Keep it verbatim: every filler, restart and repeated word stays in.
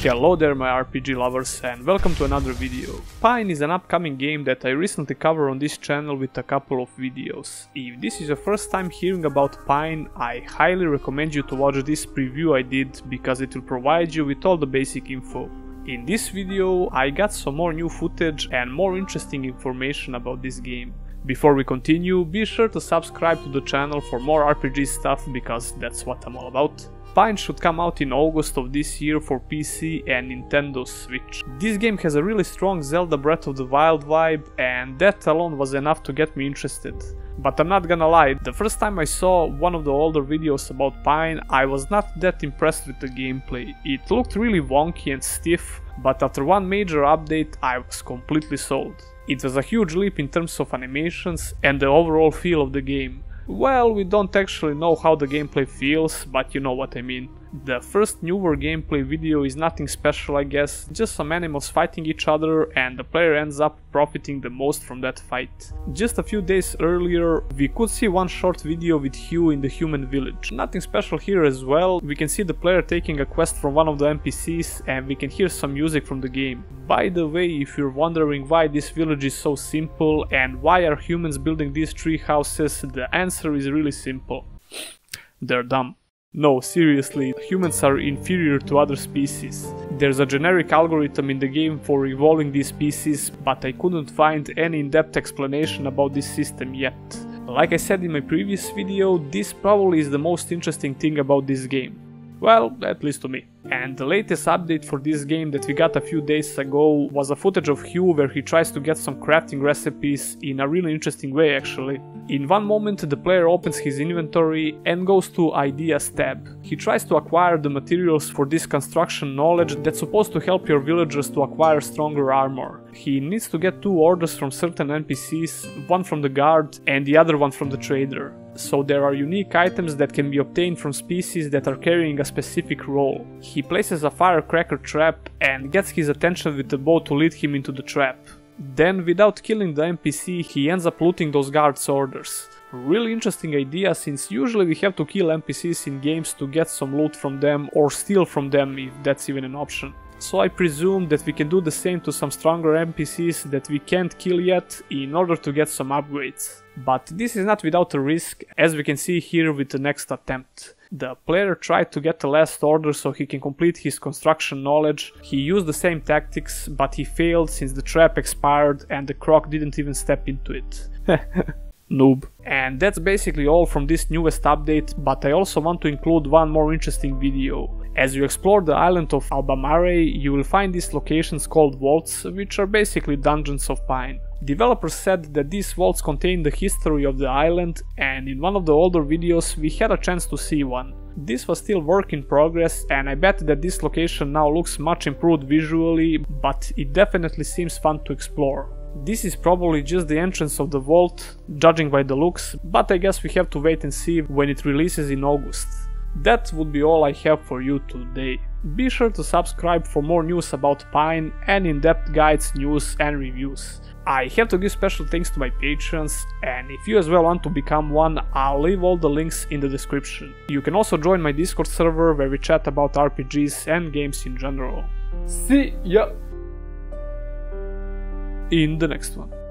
Hello there my R P G lovers and welcome to another video. Pine is an upcoming game that I recently covered on this channel with a couple of videos. If this is your first time hearing about Pine, I highly recommend you to watch this preview I did because it will provide you with all the basic info. In this video I got some more new footage and more interesting information about this game. Before we continue, be sure to subscribe to the channel for more R P G stuff because that's what I'm all about. Pine should come out in August of this year for P C and Nintendo Switch. This game has a really strong Zelda Breath of the Wild vibe and that alone was enough to get me interested. But I'm not gonna lie, the first time I saw one of the older videos about Pine, I was not that impressed with the gameplay. It looked really wonky and stiff, but after one major update I was completely sold. It was a huge leap in terms of animations and the overall feel of the game. Well, we don't actually know how the gameplay feels, but you know what I mean. The first newer gameplay video is nothing special I guess, just some animals fighting each other and the player ends up profiting the most from that fight. Just a few days earlier we could see one short video with Hugh in the human village. Nothing special here as well, we can see the player taking a quest from one of the N P Cs and we can hear some music from the game. By the way, if you're wondering why this village is so simple and why are humans building these tree houses, the answer is really simple. They're dumb. No, seriously, humans are inferior to other species. There's a generic algorithm in the game for evolving these species, but I couldn't find any in-depth explanation about this system yet. Like I said in my previous video, this probably is the most interesting thing about this game. Well, at least to me. And the latest update for this game that we got a few days ago was a footage of Hugh where he tries to get some crafting recipes in a really interesting way actually. In one moment the player opens his inventory and goes to Ideas tab. He tries to acquire the materials for this construction knowledge that's supposed to help your villagers to acquire stronger armor. He needs to get two orders from certain N P Cs, one from the guard and the other one from the trader. So there are unique items that can be obtained from species that are carrying a specific role. He places a firecracker trap and gets his attention with the bow to lead him into the trap. Then, without killing the N P C, he ends up looting those guards' orders. Really interesting idea since usually we have to kill N P Cs in games to get some loot from them or steal from them if that's even an option. So I presume that we can do the same to some stronger N P Cs that we can't kill yet in order to get some upgrades. But this is not without a risk, as we can see here with the next attempt. The player tried to get the last order so he can complete his construction knowledge. He used the same tactics, but he failed since the trap expired and the croc didn't even step into it. Noob. And that's basically all from this newest update, but I also want to include one more interesting video. As you explore the island of Albamare, you will find these locations called vaults, which are basically dungeons of Pine. Developers said that these vaults contain the history of the island, and in one of the older videos we had a chance to see one. This was still work in progress, and I bet that this location now looks much improved visually, but it definitely seems fun to explore. This is probably just the entrance of the vault, judging by the looks, but I guess we have to wait and see when it releases in August. That would be all I have for you today. Be sure to subscribe for more news about Pine and in-depth guides, news and reviews. I have to give special thanks to my patrons, and if you as well want to become one, I'll leave all the links in the description. You can also join my Discord server where we chat about R P Gs and games in general. See ya in the next one.